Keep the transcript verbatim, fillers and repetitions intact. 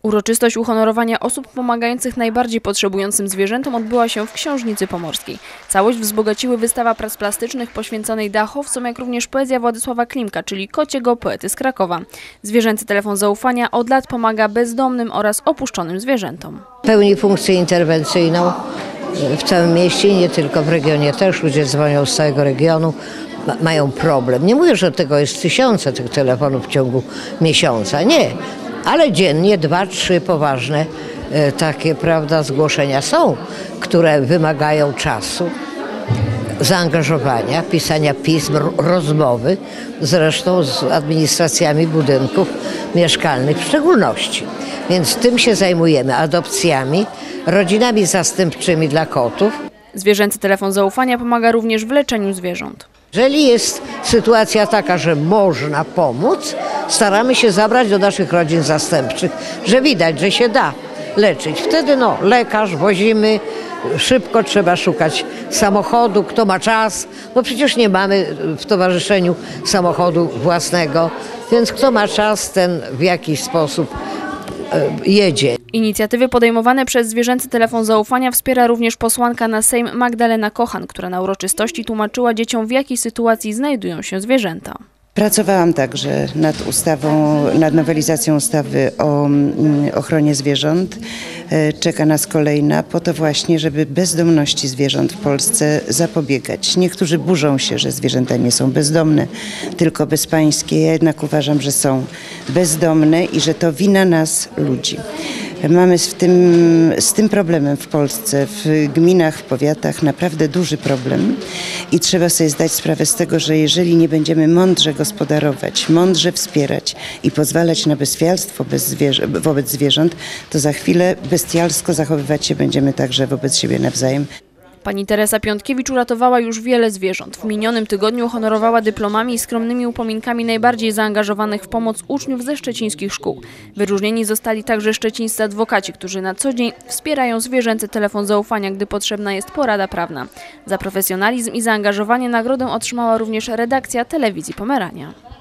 Uroczystość uhonorowania osób pomagających najbardziej potrzebującym zwierzętom odbyła się w Książnicy Pomorskiej. Całość wzbogaciły wystawa prac plastycznych poświęconej dachowcom, jak również poezja Władysława Klimka, czyli kociego poety z Krakowa. Zwierzęcy telefon zaufania od lat pomaga bezdomnym oraz opuszczonym zwierzętom. Pełni funkcję interwencyjną w całym mieście i nie tylko w regionie też. Ludzie dzwonią z całego regionu, mają problem. Nie mówię, że tego jest tysiące tych telefonów w ciągu miesiąca, nie. Ale dziennie dwa, trzy poważne e, takie, prawda, zgłoszenia są, które wymagają czasu, zaangażowania, pisania pism, rozmowy, zresztą z administracjami budynków mieszkalnych w szczególności. Więc tym się zajmujemy, adopcjami, rodzinami zastępczymi dla kotów. Zwierzęcy telefon zaufania pomaga również w leczeniu zwierząt. Jeżeli jest sytuacja taka, że można pomóc, staramy się zabrać do naszych rodzin zastępczych, że widać, że się da leczyć. Wtedy no, lekarz, wozimy, szybko trzeba szukać samochodu, kto ma czas, bo przecież nie mamy w towarzyszeniu samochodu własnego, więc kto ma czas, ten w jakiś sposób jedzie. Inicjatywy podejmowane przez Zwierzęcy telefon zaufania wspiera również posłanka na Sejm Magdalena Kochan, która na uroczystości tłumaczyła dzieciom, w jakiej sytuacji znajdują się zwierzęta. Pracowałam także nad ustawą, nad nowelizacją ustawy o ochronie zwierząt. Czeka nas kolejna po to właśnie, żeby bezdomności zwierząt w Polsce zapobiegać. Niektórzy burzą się, że zwierzęta nie są bezdomne, tylko bezpańskie. Ja jednak uważam, że są bezdomne i że to wina nas, ludzi. Mamy z tym, z tym problemem w Polsce, w gminach, w powiatach naprawdę duży problem i trzeba sobie zdać sprawę z tego, że jeżeli nie będziemy mądrze gospodarować, mądrze wspierać i pozwalać na bestialstwo bez zwierzę, wobec zwierząt, to za chwilę bestialsko zachowywać się będziemy także wobec siebie nawzajem. Pani Teresa Piątkiewicz uratowała już wiele zwierząt. W minionym tygodniu honorowała dyplomami i skromnymi upominkami najbardziej zaangażowanych w pomoc uczniów ze szczecińskich szkół. Wyróżnieni zostali także szczecińscy adwokaci, którzy na co dzień wspierają Zwierzęcy telefon zaufania, gdy potrzebna jest porada prawna. Za profesjonalizm i zaangażowanie nagrodę otrzymała również redakcja Telewizji Pomerania.